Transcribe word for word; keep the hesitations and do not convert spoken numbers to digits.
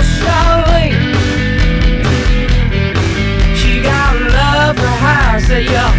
Charlene. She got love for hire, said you're